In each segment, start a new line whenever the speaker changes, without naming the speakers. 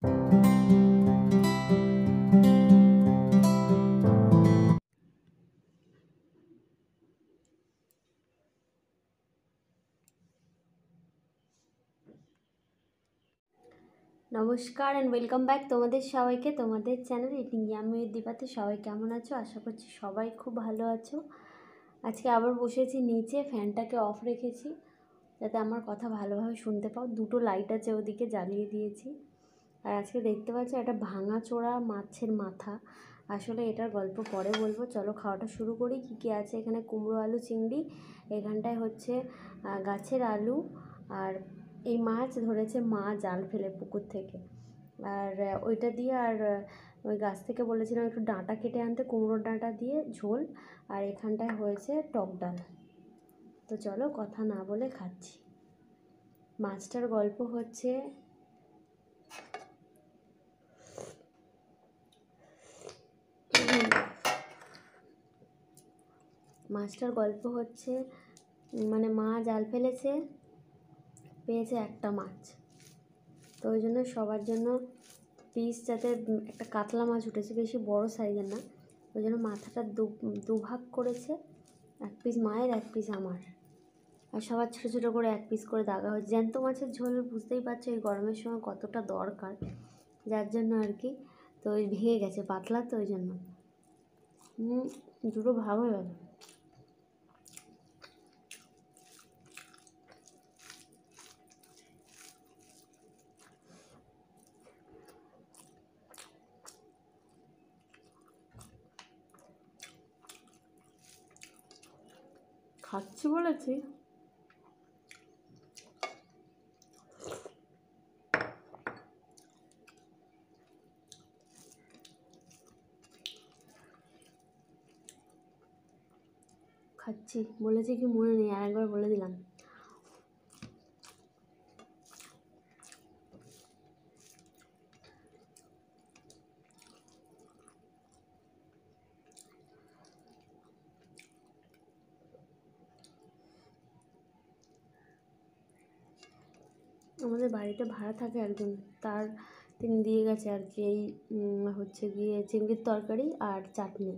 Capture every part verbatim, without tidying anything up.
নমস্কার and welcome back তোমাদের সবাইকে তোমাদের চ্যানেল ইটিং ইয়ামি উইথ দীপাতে। সবাই কেমন আছো? আশা করছি সবাই খুব ভালো আছো। আজকে আবার বসেছি নিচে, ফ্যানটাকে অফ রেখেছি যাতে আমার কথা ভালোভাবে শুনতে পাও। দুটো লাইট আছে ওদিকে, জ্বালিয়ে দিয়েছি। আর আজকে দেখতে পাচ্ছ একটা ভাঙাচোরা মাছের মাথা। আসলে এটার গল্প পরে বলবো, চলো খাওয়াটা শুরু করি। কী কী আছে এখানে? কুমড়ো, আলু, চিংড়ি, এখানটায় হচ্ছে গাছের আলু, আর এই মাছ ধরেছে মা জাল ফেলে পুকুর থেকে, আর ওইটা দিয়ে, আর ওই গাছ থেকে বলেছিলাম একটু ডাঁটা কেটে আনতে, কুমড়োর ডাঁটা দিয়ে ঝোল, আর এখানটায় হয়েছে টক ডাল। তো চলো কথা না বলে খাচ্ছি। মাছটার গল্প হচ্ছে, মাছটার গল্প হচ্ছে মানে মা জাল ফেলেছে, পেয়েছে একটা মাছ, তো ওই জন্য সবার জন্য পিস, যাতে একটা কাতলা মাছ উঠেছে, বেশি বড় সাইজের না, ওই জন্য মাথাটা দু দুভাগ করেছে, এক পিস মায়ের, এক পিস আমার, আর সবার ছোটো ছোটো করে এক পিস করে দাগা হয়েছে। জ্যান্ত মাছের ঝোল বুঝতেই পারছো এই গরমের সময় কতটা দরকার, যার জন্য আর কি। তো ওই ভেঙে গেছে, পাতলা, তো ওই জন্য দুটো ভাগ হয়ে গেল। খাচ্ছি বলেছি, খাচ্ছি বলেছি কি মনে নেই, আর একবার বলে দিলাম। আমাদের বাড়িতে ভাড়া থাকে একজন, তার তিনি দিয়ে গেছে আর কি, এই হচ্ছে গিয়ে চিংড়ির তরকারি আর চাটনি।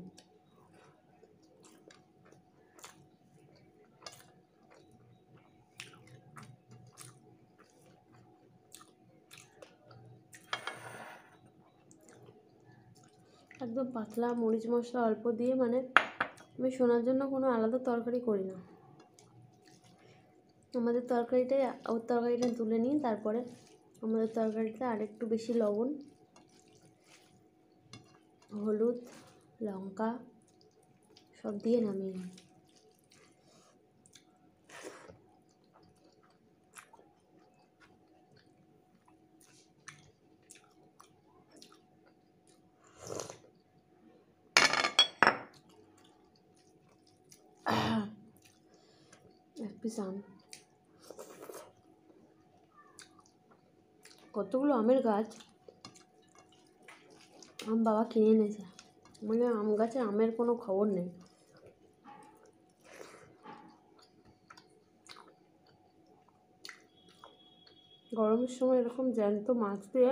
একদম পাতলা, মরিচ মশলা অল্প দিয়ে, মানে আমি শোনার জন্য কোনো আলাদা তরকারি করি না। আমাদের তরকারিটাই, ওর তরকারিটা তুলে নিই, তারপরে আমাদের তরকারিতে আরেকটু বেশি লবণ, হলুদ, লঙ্কা সব দিয়ে নামিয়ে নিই। এক পিস আম, কতগুলো আমের গাছ, আম বাবা কিনে এনেছে, মানে আম গাছে আমের কোনো খবর নেই। গরমের সময় এরকম জ্যান্ত মাছ দিয়ে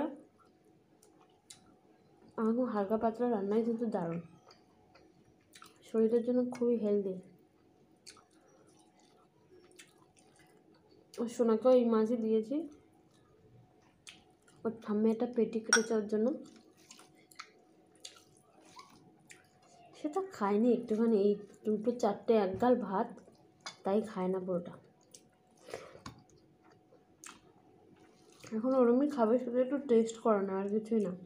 এখন হালকা পাতলা রান্নাই কিন্তু দারুণ, শরীরের জন্য খুবই হেলদি। ওর সোনাকেও এই মাছই দিয়েছি, ওর ঠাম্মি একটা পেটি কেটেছে ওর জন্য, সেটা খায়নি, একটুখানি এই দুটো চারটে এক গাল ভাত, তাই খায় না পুরোটা। এখন ওরমই খাবে, শুধু একটু টেস্ট করে না, আর কিছুই না।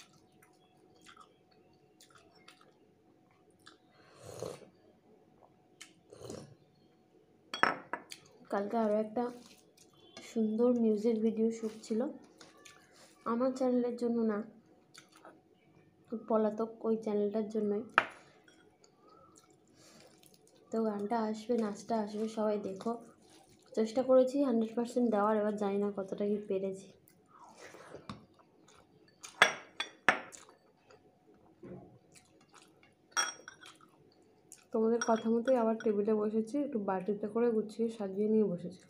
কালকে আরও একটা সুন্দর মিউজিক ভিডিও শ্যুট ছিল, আমার চ্যানেলের জন্য না, পলাতক ওই চ্যানেলটার জন্যই। তো গানটা আসবে, নাচটা আসবে, সবাই দেখো। চেষ্টা করেছি হান্ড্রেড পার্সেন্ট দেওয়ার, এবার জানি না কতটা কি পেরেছি। তোমাদের কথা মতোই আবার টেবিলে বসেছি, একটু বাটিতে করে গুছিয়ে সাজিয়ে নিয়ে বসেছি।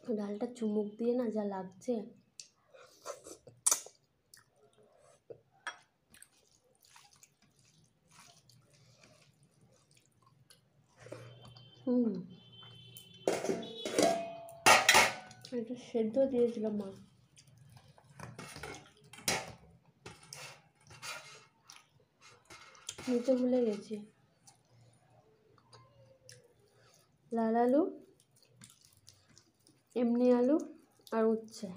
ডালটা চুমুক দিয়ে না যা লাগছে, হুম এটা সেদ্ধ দিয়েছিল মা। নিতে ভুলে গেছি। লাল আলু, এমনি আলু আর উচ্ছে।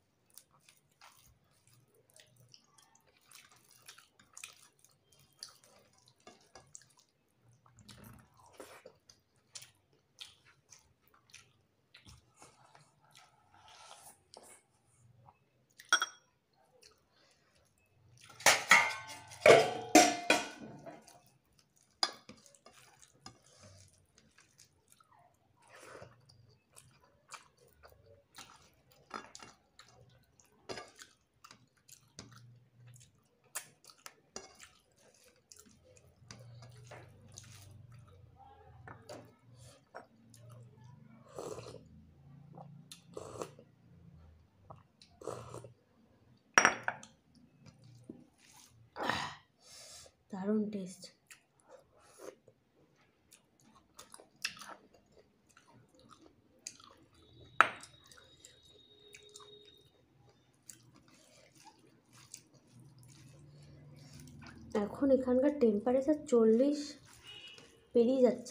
দারুণ টেস্ট। এখন এখানকার টেম্পারেচার চল্লিশ পেরিয়ে যাচ্ছে।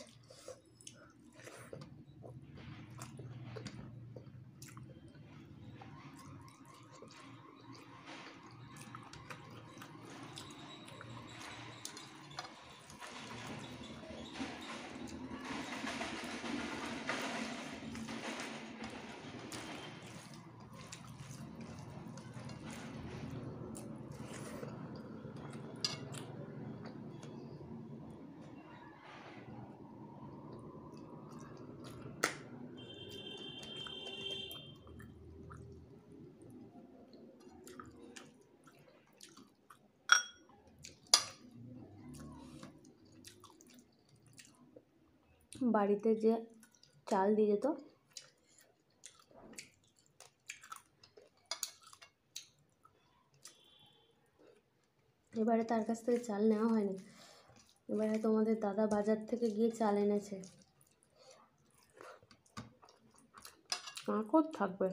বাড়িতে যে চাল দিয়ে যেত, এবারে তার কাছ থেকে চাল নেওয়া হয়নি। এবারে তোমাদের দাদা বাজার থেকে গিয়ে চাল এনেছে। মাকড় থাকবে।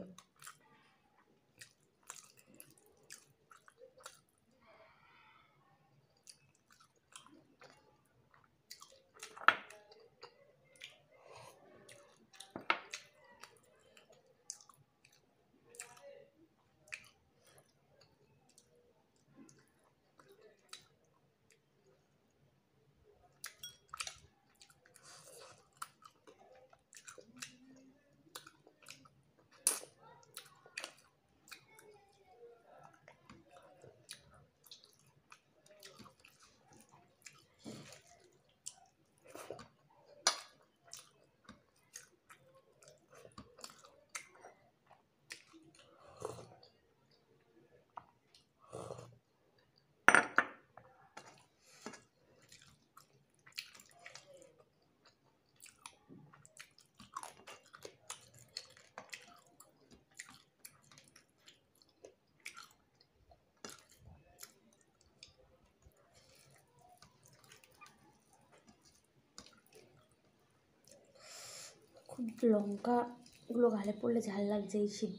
খুব লঙ্কাগুলো গালে পড়লে ঝাল লাগছে এই সিদ্ধ।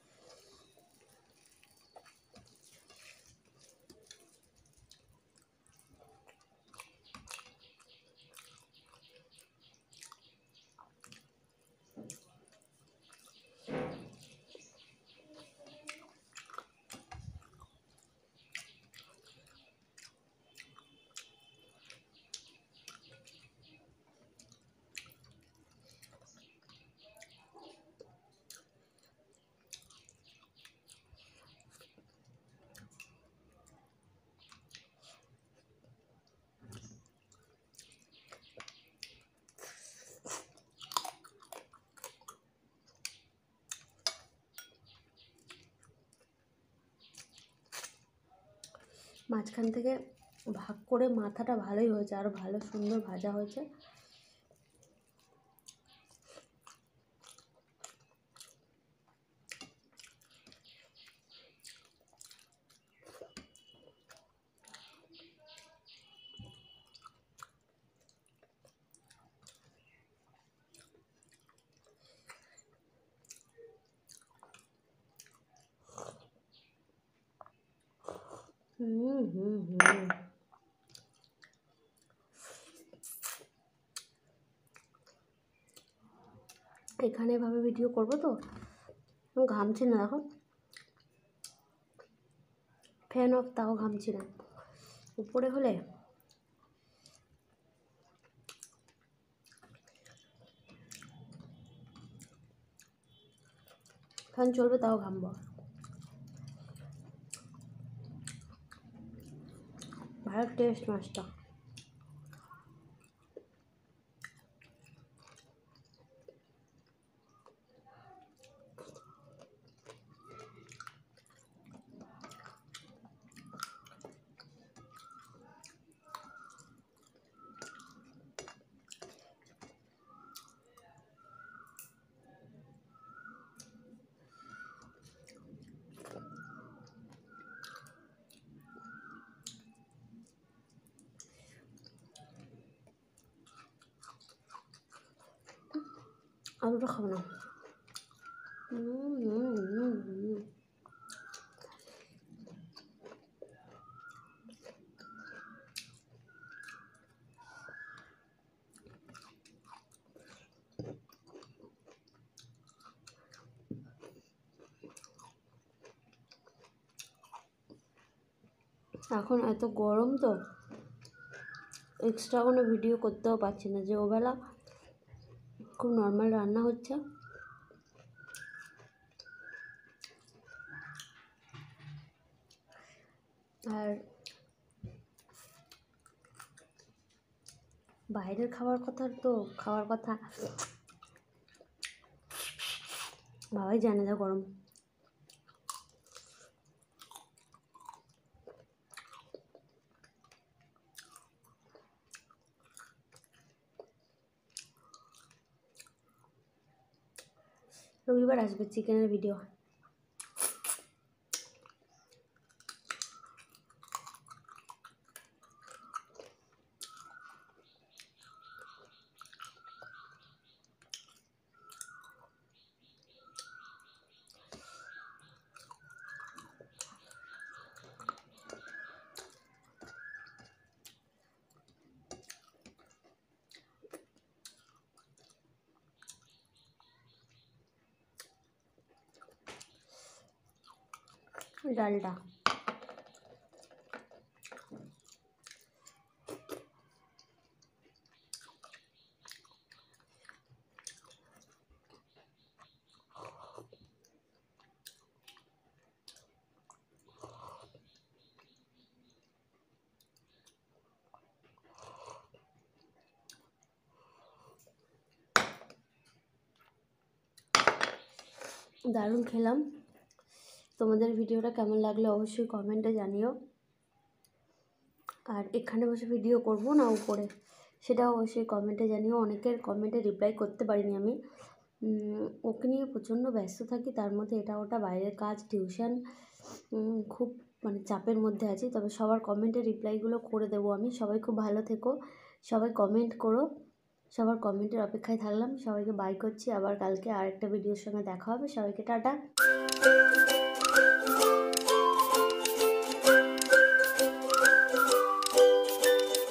মাঝখান থেকে ভাগ করে মাথাটা ভালোই হয়েছে, আরও ভালো সুন্দর ভাজা হয়েছে। হুম হুম হুম এখানে এভাবে ভিডিও করবো তো ঘামছি না, দেখো ফ্যান অফ তাও ঘামছি না। উপরে হলে ফ্যান চলবে তাও ঘামবো। ভালো টেস্ট মাছটা। আলুটা খাবো না। হুম হুম হুম হুম এখন এত গরম তো এক্সট্রা কোনো ভিডিও করতেও পারছি না, যে ওবেলা খুব নর্মাল রান্না হচ্ছে। আর বাইরের খাবার কথা তো খাওয়ার কথা বাবাই জানে, যা গরম। রবিবার আসবে চিকেনের ভিডিও। ডালটা দারুণ খেলাম। তোমাদের ভিডিওটা কেমন লাগলো অবশ্যই কমেন্টে জানিও। আর এখানে বসে ভিডিও করব না উপরে, সেটাও অবশ্যই কমেন্টে জানিও। অনেকের কমেন্টে রিপ্লাই করতে পারিনি আমি, ওকে নিয়ে প্রচণ্ড ব্যস্ত থাকি, তার মধ্যে এটা ওটা বাইরের কাজ, টিউশন, খুব মানে চাপের মধ্যে আছি। তবে সবার কমেন্টের রিপ্লাইগুলো করে দেবো আমি। সবাই খুব ভালো থেকো, সবাই কমেন্ট করো, সবার কমেন্টের অপেক্ষায় থাকলাম। সবাইকে বাই করছি, আবার কালকে আরেকটা ভিডিওর সঙ্গে দেখা হবে। সবাইকে টাটা।